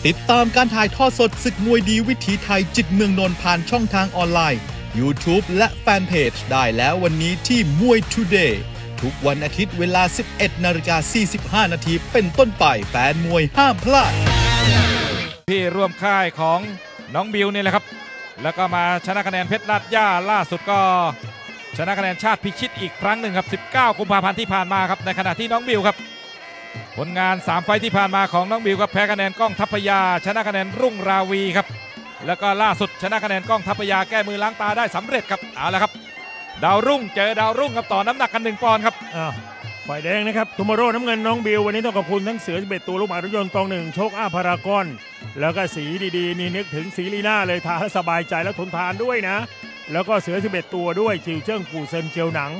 ติดตามการถ่ายทอดสดศึกมวยดีวิถีไทยจิตเมืองนนท์ผ่านช่องทางออนไลน์ YouTube และแฟนเพจได้แล้ววันนี้ที่มวย Today ทุกวันอาทิตย์เวลา 11:45 นาทีเป็นต้นไปแฟนมวยห้ามพลาดที่ร่วมค่ายของน้องบิวนี่แหละครับแล้วก็มาชนะคะแนนเพชรลาดย่าล่าสุดก็ชนะคะแนนชาติพิชิตอีกครั้งหนึ่งครับ19 กุมภาพันธ์ที่ผ่านมาครับในขณะที่น้องบิวครับผลงาน3 ไฟต์ที่ผ่านมาของน้องบิวครับแพ้คะแนนก้องทัพพยาชนะคะแนนรุ่งราวีครับแล้วก็ล่าสุดชนะคะแนนก้องทัพพยาแก้มือล้างตาได้สำเร็จครับเอาละครับดาวรุ่งเจอดาวรุ่งครับต่อน้ำหนักกัน1 ปอนด์ครับฝ่ายแดงนะครับทูมอโร่น้ำเงินน้องบิววันนี้ต้องขอบคุณทั้งเสือ11 ตัวลูกหมารถยนต์ตอง1โชคพารากอนแล้วก็สีดีๆนี่นึกถึงสีลีน่าเลยทาให้สบายใจแล้วทนทานด้วยนะแล้วก็เสือ11 ตัวด้วยจิวเจิ้งปู่เซินเจียวหนัง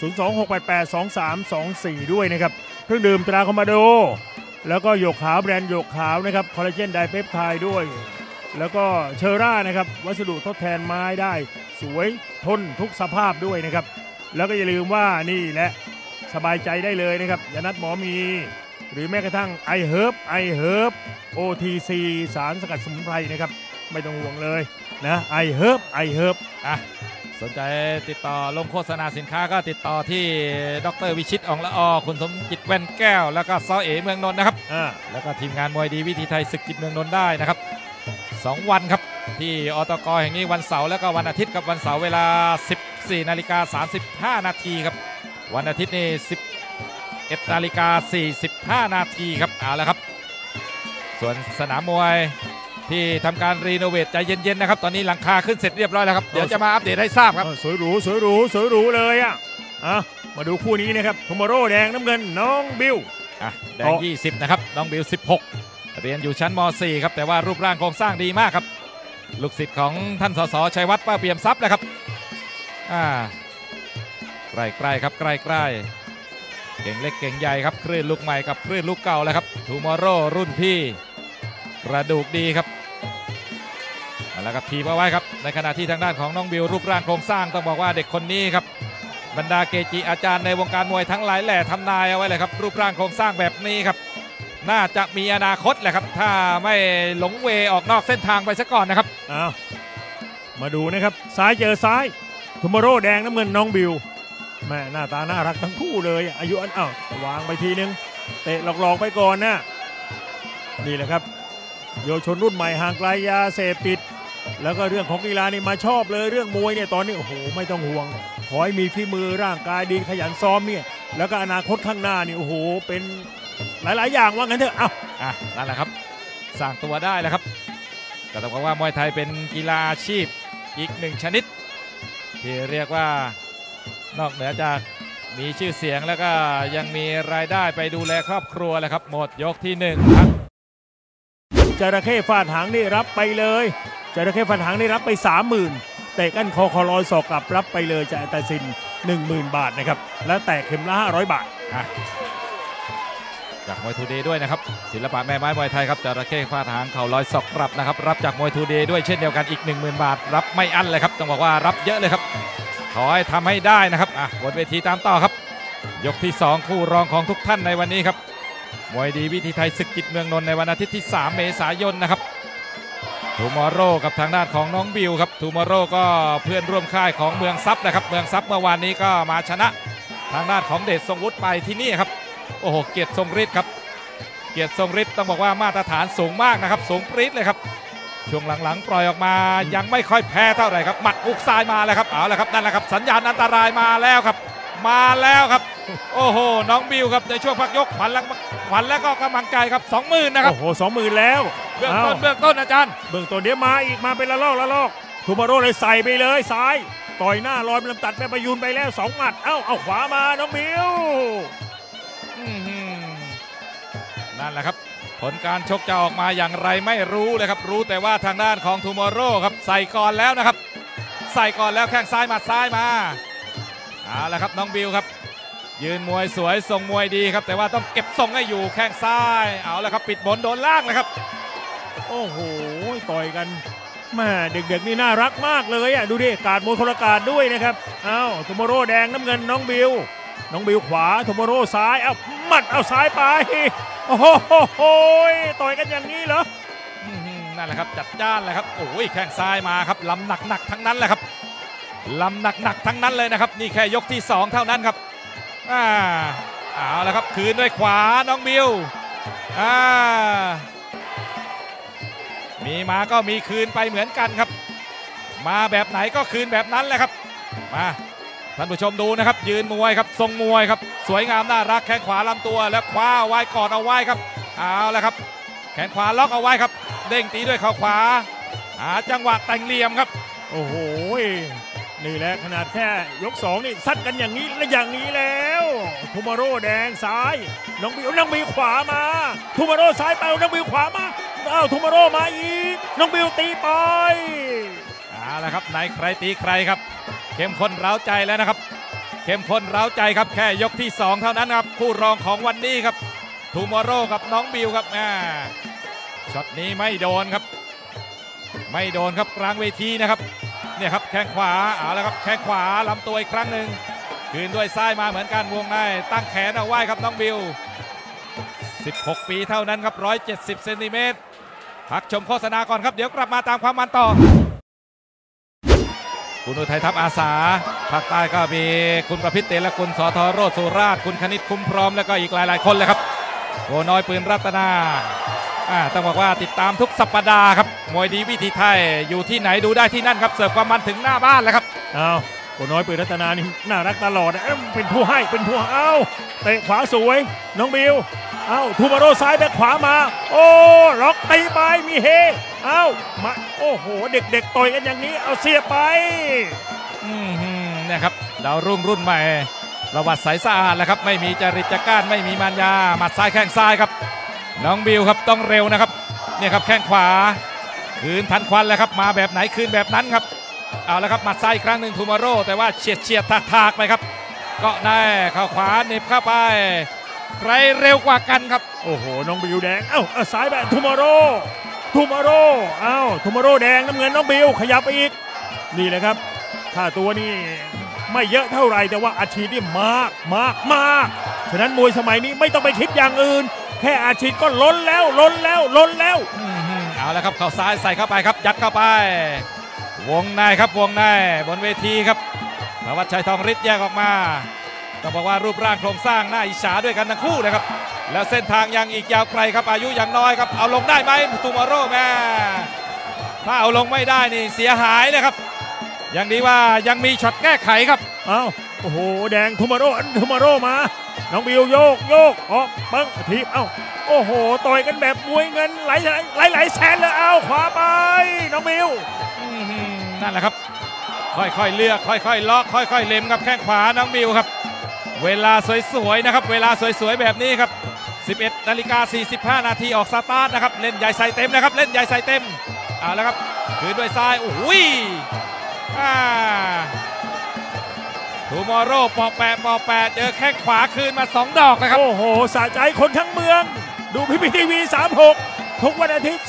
026882324ด้วยนะครับเครื่องดื่มตราคอมมาโดแล้วก็หยกขาวแบรนด์หยกขาวนะครับคอลลาเจนไดเปปไทด์ด้วยแล้วก็เชอร่านะครับวัสดุทดแทนไม้ได้สวยทนทุกสภาพด้วยนะครับแล้วก็อย่าลืมว่านี่แหละสบายใจได้เลยนะครับยานัดหมอมีหรือแม้กระทั่งไอเฮิร์บ OTC สารสกัดสมุนไพรนะครับไม่ต้องห่วงเลยนะไอเฮิร์บสนใจติดต่อลงโฆษณาสินค้าก็ติดต่อที่ดร.วิชิต อ่องละอคุณสมจิตแว่นแก้วแล้วก็ซอเอเมืองนนท์นะครับแล้วก็ทีมงานมวยดีวิถีไทยศึกจิตเมืองนนท์ได้นะครับ2 วันครับที่อตก.แห่งนี้วันเสาร์แล้วก็วันอาทิตย์กับวันเสาร์เวลา 14:35 นาทีครับวันอาทิตย์นี่ 11:45 นาทีครับเอาละครับส่วนสนามมวยที่ทำการรีโนเวทใจเย็นๆนะครับตอนนี้หลังคาขึ้นเสร็จเรียบร้อยแล้วครับเดี๋ยวจะมาอัปเดตให้ทราบครับสวยหรูเลยมาดูคู่นี้นะครับทูมอโร่แดงน้ำเงินน้องบิวแดง20นะครับน้องบิว16เรียนอยู่ชั้นม.4 ครับแต่ว่ารูปร่างโครงสร้างดีมากครับลูกศิษย์ของท่านสสชัยวัฒน์ป้าเปี่ยมทรัพย์นะครับใกล้ๆครับใกล้ๆเก่งเล็กเก่งใหญ่ครับคลื่นลูกใหม่กับคลื่นลูกเก่าแล้วครับทูมอโร่รุ่นพี่กระดูกดีครับแล้วก็ทีบเอาไว้ครับในขณะที่ทางด้านของน้องบิวรูปร่างโครงสร้างต้องบอกว่าเด็กคนนี้ครับบรรดาเกจิอาจารย์ในวงการมวยทั้งหลายแหล่ทำนายเอาไว้เลยครับรูปร่างโครงสร้างแบบนี้ครับน่าจะมีอนาคตแหละครับถ้าไม่หลงเวออกนอกเส้นทางไปซะก่อนนะครับมาดูนะครับซ้ายเจอซ้ายทูมอโร่แดงน้ำเงินน้องบิวแม่หน้าตาน่ารักทั้งคู่เลยอายุวางไปทีนึงเตะหลอกๆไปก่อนนะนี่แหละครับเยาวชนรุ่นใหม่ห่างไกลยาเสพติดแล้วก็เรื่องของกีฬานี่มาชอบเลยเรื่องมวยเนี่ยตอนนี้โอ้โหไม่ต้องห่วงขอให้มีฝีมือร่างกายดีขยันซ้อมเนี่ยแล้วก็อนาคตข้างหน้านี่โอ้โหเป็นหลายๆอย่างว่างั้นเถอะนั่นแหละครับสร้างตัวได้แล้วครับก็ต้องบอกว่ามวยไทยเป็นกีฬาอาชีพอีก1 ชนิดที่เรียกว่านอกเหนือจากมีชื่อเสียงแล้วก็ยังมีรายได้ไปดูแลครอบครัวแหละครับหมดยกที่1ครับจระเข้ฟาดหางนี่รับไปเลยจระเข้ฟาดหางนี่รับไป 30,000 เตะกั้นคอลอยศอกกลับรับไปเลยจากแต่สิน 10,000 บาทนะครับและแตกเข็มละ500 บาทจากมวยทูเดย์ด้วยนะครับศิลปะแม่ไม้มวยไทยครับจระเข้ฟาดหางเข่าลอยศอกกลับนะครับรับจากมวยทูเดย์ด้วยเช่นเดียวกันอีก 10,000 บาทรับไม่อั้นเลยครับต้องบอกว่ารับเยอะเลยครับขอให้ทำให้ได้นะครับบนเวทีตามต่อครับยกที่2คู่รองของทุกท่านในวันนี้ครับมวยดีวิถีไทยศึกจิตเมืองนนท์ในวันอาทิตย์ที่3 เมษายนนะครับทูมอโร่กับทางด้านของน้องบิวครับทูมอโร่ก็เพื่อนร่วมค่ายของเมืองซับนะครับเมืองซับเมื่อวานนี้ก็มาชนะทางด้านของเดชทรงวุฒิไปที่นี่ครับโอ้โหเกียรติทรงฤทธิ์ครับเกียรติทรงฤทธิ์ต้องบอกว่ามาตรฐานสูงมากนะครับสูงปรี๊ดเลยครับช่วงหลังๆปล่อยออกมายังไม่ค่อยแพ้เท่าไหร่ครับหมัดอุกซ้ายมาแล้วครับเอาละครับนั่นแหละครับสัญญาณอันตรายมาแล้วครับโอ้โหน้องบิวครับในช่วงพักยกขวัญแล้วก็กำลังใจครับ 20,000 นะครับโอ้โห 20,000 แล้วเบื้องต้นอาจารย์เบื้องต้นเดี๋ยวมาอีกมาเป็นละลอกทูมอโร่เลยใส่ไปเลยซ้ายต่อยหน้าลอยลำตัดแม่ประยูนไปแล้ว2 หมัดเอาขวามาน้องบิวนั่นแหละครับผลการชกจะออกมาอย่างไรไม่รู้เลยครับรู้แต่ว่าทางด้านของทูมอโร่ครับใส่ก่อนแล้วนะครับใส่ก่อนแล้วแข้งซ้ายหมัดซ้ายมาเอาละครับน้องบิวครับยืนมวยสวยทรงมวยดีครับแต่ว่าต้องเก็บทรงให้อยู่แข้งซ้ายเอาละครับปิดบนโดนล่างเลยครับโอ้โหต่อยกันแม่เด็กๆนี่น่ารักมากเลยดูดิการมวยคนละการด้วยนะครับทูมอโร่แดงน้ำเงินน้องบิวขวาทูมอโร่ซ้ายหมัดซ้ายไปโอ้โหต่อยกันอย่างนี้เหรอนั่นแหละครับจัดจ้านเลยครับโอ้ยแข้งซ้ายมาครับลำหนักทั้งนั้นแหละครับลำหนักทั้งนั้นเลยนะครับนี่แค่ยกที่2เท่านั้นครับเอาละครับคืนด้วยขวาน้องบิวมีมาก็มีคืนไปเหมือนกันครับมาแบบไหนก็คืนแบบนั้นแหละครับมาท่านผู้ชมดูนะครับยืนมวยครับทรงมวยครับสวยงามน่ารักแข้งขวาลำตัวแล้วคว้าเอาไว้กอดเอาไว้ครับเอาละครับแขนขวาล็อกเอาไว้ครับเด้งตีด้วยเข่าขวาหาจังหวะแต่งเหลี่ยมครับโอ้โหนี่แหละขนาดแค่ยก2นี่ซัดกันอย่างนี้และอย่างนี้แล้วทูมาโร่แดงซ้ายน้องบิวขวามาทูมาโร่ซ้ายไปน้องบิวขวามาทูมาโร่มาอีกน้องบิวตีไปเอาละครับไหนใครตีใครครับเข้มข้นเร้าใจแล้วนะครับเข้มข้นเร้าใจครับแค่ยกที่2เท่านั้นครับคู่รองของวันนี้ครับทูมาโร่กับน้องบิวครับช็อตนี้ไม่โดนครับไม่โดนครับกลางเวทีนะครับเนี่ยครับแข้งขวาเอาละครับแข้งขวาลำตัวอีกครั้งหนึ่งคืนด้วยซ้ายมาเหมือนกันวงในตั้งแขนเอาไว้ครับน้องบิว16 ปีเท่านั้นครับ170 เซนติเมตรพักชมโฆษณาก่อนครับเดี๋ยวกลับมาตามความมันต่อคุณอุทัยทัพอาสาภาคใต้ก็มีคุณประพิษเตละกุลสทโรจน์สุราษฎร์คุณคณิตคุ้มพร้อมแล้วก็อีกหลายๆคนเลยครับโกน้อยปืนรัตนาต้องบอกว่าติดตามทุกสัปดาห์ครับมวยดีวิถีไทยอยู่ที่ไหนดูได้ที่นั่นครับเสิร์ฟความมันถึงหน้าบ้านแล้วครับโกน้อยปืนรัตนานี่น่ารักตลอดเป็นผู้ให้เป็นผู้เตะขวาสวยน้องบิวทูมาโร่ซ้ายแบ็คขวามาโอ้ล็อกตีไปมีเฮมาโอ้โหเด็กๆต่อยกันอย่างนี้เอาเสียไปเนี่ยครับดาวรุ่นใหม่ประวัติใสสะอาดแล้วครับไม่มีจริตจักร้านไม่มีมารยาหมัดซ้ายแข้งซ้ายครับน้องบิวครับต้องเร็วนะครับเนี่ยครับแข้งขวาคืนทันควันแล้วครับมาแบบไหนคืนแบบนั้นครับเอาละครับหมัดซ้ายอีกครั้งหนึ่งทูมาโร่แต่ว่าเฉียดถากไปครับก็ได้เข้าขวาเหน็บเข้าไปใครเร็วกว่ากันครับโอ้โหน้องบิวแดงซ้ายแบบทูมาโร่ทูมาโร่แดงน้ำเงินน้องบิวขยับไปอีกนี่แหละครับค่าตัวนี่ไม่เยอะเท่าไหร่แต่ว่าอาชีพนี่มากฉะนั้นมวยสมัยนี้ไม่ต้องไปคิดอย่างอื่นแค่อาชีพก็ล้นแล้วเอาละครับเข่าซ้ายใส่เข้าไปครับยัดเข้าไปวงในครับวงในบนเวทีครับธวัชชัยทองฤทธิ์แยกออกมาต้องบอกว่ารูปร่างโครงสร้างน่าอิจฉาด้วยกันทั้งคู่นะครับแล้วเส้นทางยังอีกยาวไกลครับอายุยังน้อยครับเอาลงได้ไหมทูมาโร่แม่ถ้าเอาลงไม่ได้นี่เสียหายนะครับอย่างนี้ว่ายังมีช็อตแก้ไขครับโอ้โหแดงทูมาโร่มาน้องบิวโยกออกปังทีโอ้โหต่อยกันแบบมวยเงินหลายแสนเลยขวาไปน้องบิวนั่นแหละครับค่อยๆเลือกค่อยๆล็อกค่อยๆเล็มครับแข้งขวาน้องบิวครับเวลาสวยๆนะครับเวลาสวยๆแบบนี้ครับ11:45 นาทีออกสตาร์ทนะครับเล่นใหญ่ใส่เต็มนะครับเล่นใหญ่ใส่เต็มเอาแล้วครับคืนด้วยซ้ายโอ้ยทูมาโร่ปอแปะเจอแข้งขวาคืนมา2 ดอกนะครับโอ้โหสะใจคนทั้งเมืองดูPPTV 36ทุกวันอาทิตย์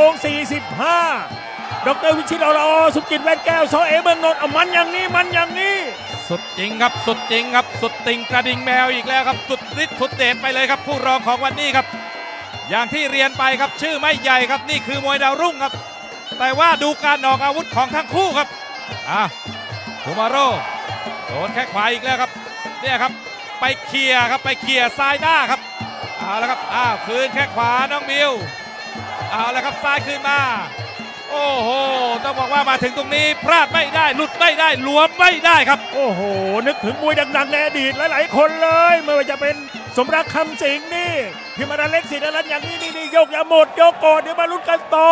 11:45 ดร.วิชิต อ.สุกิจแว่นแก้วซอเอเมืองนนท์มันอย่างนี้สุดจริงครับสุดจริงครับสุดติ่งกระดิ่งแมวอีกแล้วครับสุดฤทธิ์สุดเดชไปเลยครับผู้รองของวันนี้ครับอย่างที่เรียนไปครับชื่อไม่ใหญ่ครับนี่คือมวยดาวรุ่งครับแต่ว่าดูการออกอาวุธของทั้งคู่ครับทูมาโร่โดนแข้งขวาอีกแล้วครับเนี่ยครับไปเคลียร์ซ้ายหน้าครับเอาละครับคืนแข้งขวาน้องบิวเอาละครับซ้ายคืนมาโอ้โหต้องบอกว่ามาถึงตรงนี้พลาดไม่ได้หลุดไม่ได้หลวมไม่ได้ครับโอ้โหนึกถึงมวยดังๆในอดีตหลายๆคนเลยไม่ว่าจะเป็นสมรักคำสิงห์นี่พิมพ์เล็กศิลป์อย่างนี้นี่ยกอย่าหมดยกก่อนเดี๋ยวมาลุ้นกันต่อ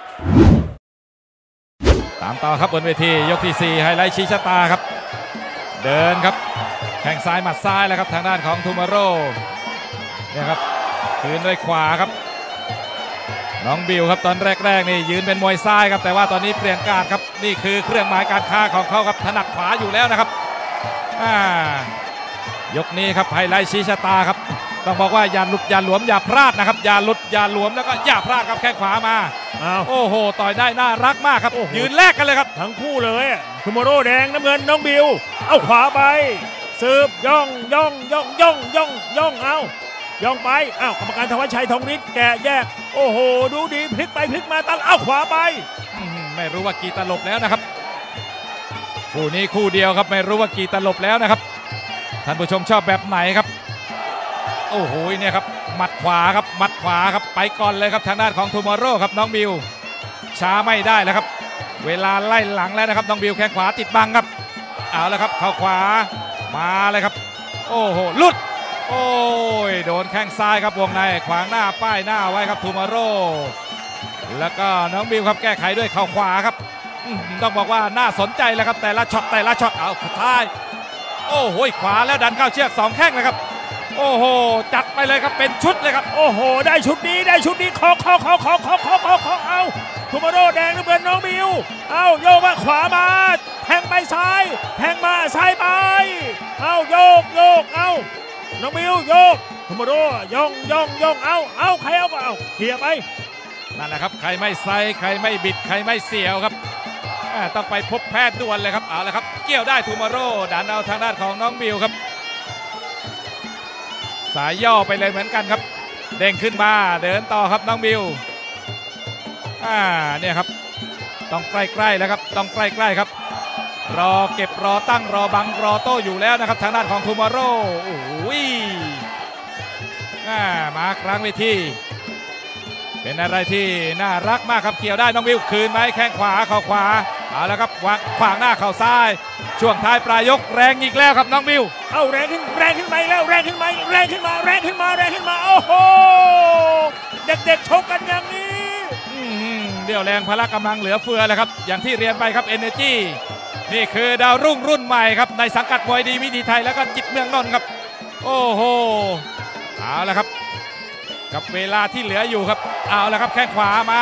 ตามต่อครับบนเวทียกที่4ไฮไลท์ชี้ชะตาครับเดินครับแข้งซ้ายหมัดซ้ายแล้วครับทางด้านของทูมาโร่เนี่ยครับคืนด้วยขวาครับน้องบิวครับตอนแรกนี่ยืนเป็นมวยซ้ายครับแต่ว่าตอนนี้เปลี่ยนการครับนี่คือเครื่องหมายการค้าของเขาครับถนัดขวาอยู่แล้วนะครับยกนี้ครับไฮไลท์ชี้ชะตาครับต้องบอกว่าอย่าหลุดอย่าหลวมอย่าพลาดนะครับอย่าหลุดอย่าหลวมแล้วก็อย่าพลาดครับแข้งขวามาโอ้โหต่อยได้น่ารักมากครับยืนแลกกันเลยครับทั้งคู่เลยทูมาโร่แดงน้ำเงินน้องบิวเอาขวาไปสืบย่องเอาย่องไปอ้าวกรรมการธวัชชัยทองฤทธิ์แกะแยกโอ้โหดูดีพลิกไปพลิกมาตั้งเอาขวาไปไม่รู้ว่ากี่ตลบแล้วนะครับคู่นี้คู่เดียวครับไม่รู้ว่ากี่ตลบแล้วนะครับท่านผู้ชมชอบแบบไหนครับโอ้โหเนี่ยครับหมัดขวาครับหมัดขวาครับไปก่อนเลยครับทางด้านของทูมอร์โร่ครับน้องบิวช้าไม่ได้แล้วครับเวลาไล่หลังแล้วนะครับน้องบิวแข้งขวาติดบังครับเอาแล้วครับเข้าขวามาเลยครับโอ้โหลุดโอ้ยโดนแข้งซ้ายครับวงในขวางหน้าป้ายหน้าไว้ครับทูมอร์โร่แล้วก็น้องบิวครับแก้ไขด้วยเข่าขวาครับต้องบอกว่าน่าสนใจแล้วครับแต่ละช็อตเอาสุดท้ายโอ้โหขวาแล้วดันเข้าเชือก2แข้งเลยครับโอ้โหจัดไปเลยครับเป็นชุดเลยครับโอ้โหได้ชุดนี้ขอเอาทูมอร์โร่แดงน้ำเงินน้องบิวเอาโยกมาขวามาแทงไปซ้ายแทงมาซ้ายไปเอาโยกเอาน้องบิวโยกทูมอร์โร่ย่องเอาใครเอาก็เอาเคลียร์ไปนั่นแหละครับใครไม่ไซใครไม่บิดใครไม่เสียวครับต้องไปพบแพทย์ด่วนเลยครับเอาละครับเกี่ยวได้ทูมอร์โร่ดันเอาทางด้านของน้องบิวครับสายย่อไปเลยเหมือนกันครับเด้งขึ้นมาเดินต่อครับน้องบิวเนี่ยครับต้องใกล้ๆแล้วครับต้องใกล้ๆครับรอเก็บรอตั้งรอบังรอโต้อยู่แล้วนะครับทางด้านของทูมอร์โร่โอ้ยมากลางเวทีเป็นอะไรที่น่ารักมากครับเกี่ยวได้น้องบิวคืนไหมแข้งขวาเข่าขวาเอาแล้วครับขวางหน้าเข่าซ้ายช่วงท้ายปลายยกแรงอีกแล้วครับน้องบิวเอาแรงขึ้นมาแล้วแรงขึ้นมาโอ้โหเด็กๆชกกันอย่างนี้เดี่ยวแรงพละกำลังเหลือเฟือเลยครับอย่างที่เรียนไปครับ Energy นี่คือดาวรุ่นใหม่ครับในสังกัดมวยดีวิถีไทยแล้วก็จิตเมืองนนท์ครับโอ้โหเอาละครับกับเวลาที่เหลืออยู่ครับเอาละครับแข้งขวามา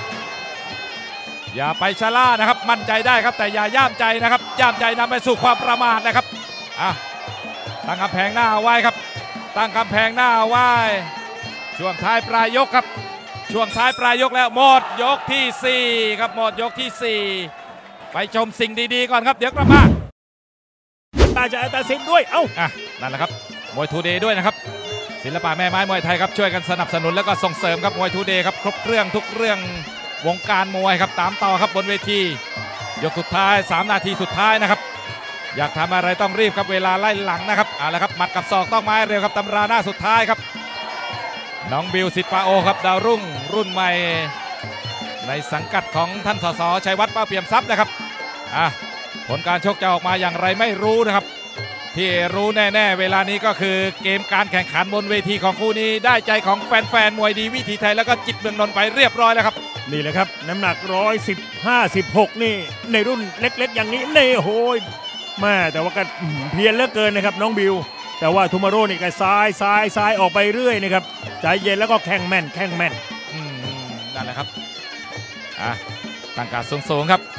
อย่าไปชะล่านะครับมั่นใจได้ครับแต่อย่าย่ามใจนะครับย่ามใจนำไปสู่ความประมาทนะครับตั้งกำแพงหน้าไว้ครับตั้งกำแพงหน้าไว้ช่วงท้ายปลายยกครับช่วงท้ายปลายยกแล้วหมดยกที่4ครับหมดยกที่4ไปชมสิ่งดีๆก่อนครับเดี๋ยวกลับมาตาจะตัดสินด้วยนั่นแหละครับมวยทูเดย์ด้วยนะครับศิลปะแม่ไม้มวยไทยครับช่วยกันสนับสนุนแล้วก็ส่งเสริมครับมวยทูเดย์ครับครบเครื่องทุกเรื่องวงการมวยครับตามต่อครับบนเวทียกสุดท้าย3นาทีสุดท้ายนะครับอยากทำอะไรต้องรีบครับเวลาไล่หลังนะครับเอาละครับหมัดกับศอกต้องไม้เร็วครับตำราหน้าสุดท้ายครับน้องบิวสิทธิ์ปาโอครับดาวรุ่นใหม่ในสังกัดของท่านสสชัยวัฒน์ป้าเปี่ยมทรัพย์นะครับผลการชกจะออกมาอย่างไรไม่รู้นะครับที่รู้แน่ๆเวลานี้ก็คือเกมการแข่งขันบนเวทีของคู่นี้ได้ใจของแฟนๆมวยดีวิถีไทยแล้วก็จิตเมืองนนท์ไปเรียบร้อยแล้วครับนี่แหละครับน้ำหนัก115-16นี่ในรุ่นเล็กๆอย่างนี้นี่โหยแม่แต่ว่าก็เพียรเหลือเกินนะครับน้องบิวแต่ว่าทูมอร์โร่นี่ก็ซ้ายออกไปเรื่อยนะครับใจเย็นแล้วก็แข้งแม่นนั่นแหละครับตั้งการสูงครับ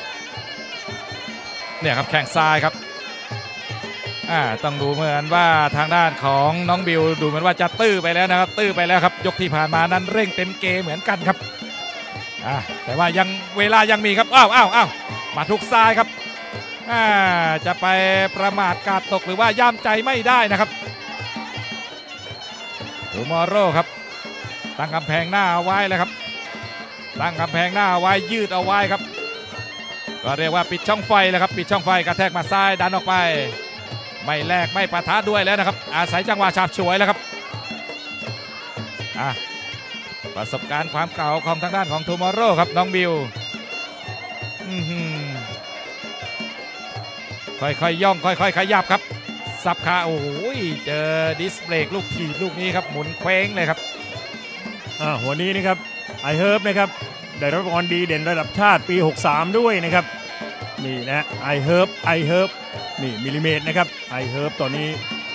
เนี่ยครับแข้งซ้ายครับต้องดูเหมือนว่าทางด้านของน้องบิวดูเหมือนว่าจะตื้อไปแล้วนะครับตื้อไปแล้วครับยกที่ผ่านมานั้นเร่งเต็มเกมเหมือนกันครับแต่ว่ายังเวลายังมีครับอ้าวมาทุกซ้ายครับจะไปประมาทกาดตกหรือว่าย่ามใจไม่ได้นะครับทูมอร์โร่ครับตั้งกำแพงหน้าไว้แล้วครับตั้งกำแพงหน้าไว้ยืดเอาไว้ครับก็เรียกว่าปิดช่องไฟแล้วครับปิดช่องไฟกระแทกมาซ้ายดันออกไปไม่แลกไม่ปะทะด้วยแล้วนะครับอาศัยจังหวะฉาบฉวยแล้วครับประสบการณ์ความเก่าของทางด้านของทูมอร์โร่ครับน้องบิวค่อยย่องค่อยขยับครับสับขาโอ้ยเจอดิสเบรกลูกถีบลูกนี้ครับหมุนเคว้งเลยครับหัวนี้นะครับไอเฮิร์บนะครับได้รับรางวัลดีเด่นระดับชาติปี63ด้วยนะครับนี่นะไอเฮิร์บนี่มิลลิเมตรนะครับไอเฮิร์บตอนนี้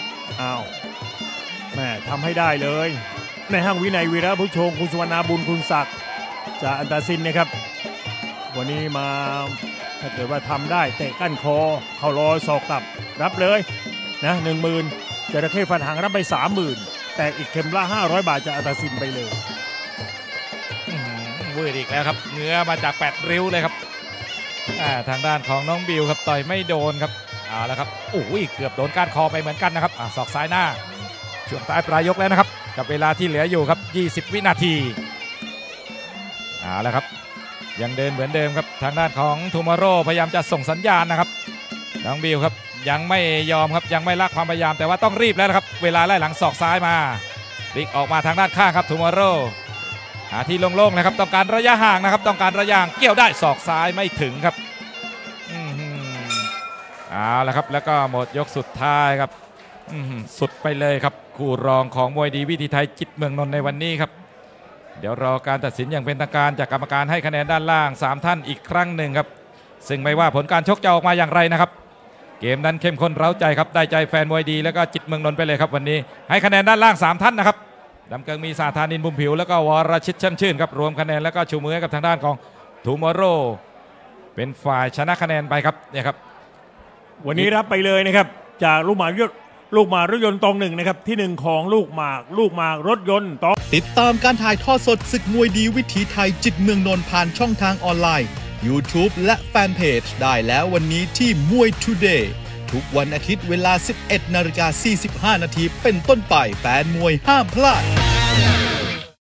แม่ทำให้ได้เลยในห้างวินัยวีระผู้ชงคุณสุวรรณาบุญคุณศักดิ์จากอันตาซินนะครับวันนี้มาถ้าเกิดว่าทำได้เตะกั้นคอเข่ารอยศอกกลับรับเลยนะ 10,000 จระเข้ฟันหางรับไป 30,000 แต่อีกเข็มละ500 บาทจากอันตาซินไปเลยเวอร์อีกแล้วครับเนื้อมาจาก8 ริ้วเลยครับทางด้านของน้องบิวครับต่อยไม่โดนครับแล้วครับโอ้ยเกือบโดนก้านคอไปเหมือนกันนะครับศอกซ้ายหน้าช่วงท้ายปลายยกแล้วนะครับกับเวลาที่เหลืออยู่ครับ20 วินาทีเอาละครับยังเดินเหมือนเดิมครับทางด้านของทูมอร์โรพยายามจะส่งสัญญาณนะครับน้องบิวครับยังไม่ยอมครับยังไม่ละความพยายามแต่ว่าต้องรีบแล้วนะครับเวลาไล่หลังศอกซ้ายมาพลิกออกมาทางด้านข้างครับทูมอร์โรหาที่โล่งๆนะครับต้องการระยะห่างนะครับต้องการระยะห่างเกี่ยวได้ศอกซ้ายไม่ถึงครับเอาละครับแล้วก็หมดยกสุดท้ายครับสุดไปเลยครับคู่รองของมวยดีวิถีไทยจิตเมืองนนท์ในวันนี้ครับเดี๋ยวรอการตัดสินอย่างเป็นทางการจากกรรมการให้คะแนนด้านล่าง3ท่านอีกครั้งหนึ่งครับซึ่งไม่ว่าผลการชกจะออกมาอย่างไรนะครับเกมนั้นเข้มข้นเร้าใจครับได้ใจแฟนมวยดีแล้วก็จิตเมืองนนท์ไปเลยครับวันนี้ให้คะแนนด้านล่าง3ท่านนะครับดำเกิงมีสาธานินบุญผิวแล้วก็วรชิตช่ำชื่นครับรวมคะแนนแล้วก็ชูมือให้กับทางด้านของทูมอร์โรเป็นฝ่ายชนะคะแนนไปครับเนี่ยครับวันนี้รับไปเลยนะครับจากลูกหมากรถยนต์ตองหนึ่งนะครับที่1ของลูกหมากรถยนต์ตองติดตามการถ่ายทอดสดศึกมวยดีวิถีไทยจิตเมืองนนท์ผ่านช่องทางออนไลน์ YouTube และแฟนเพจได้แล้ววันนี้ที่มวย Today ทุกวันอาทิตย์เวลา 11:45 น.เป็นต้นไปแฟนมวยห้ามพลาด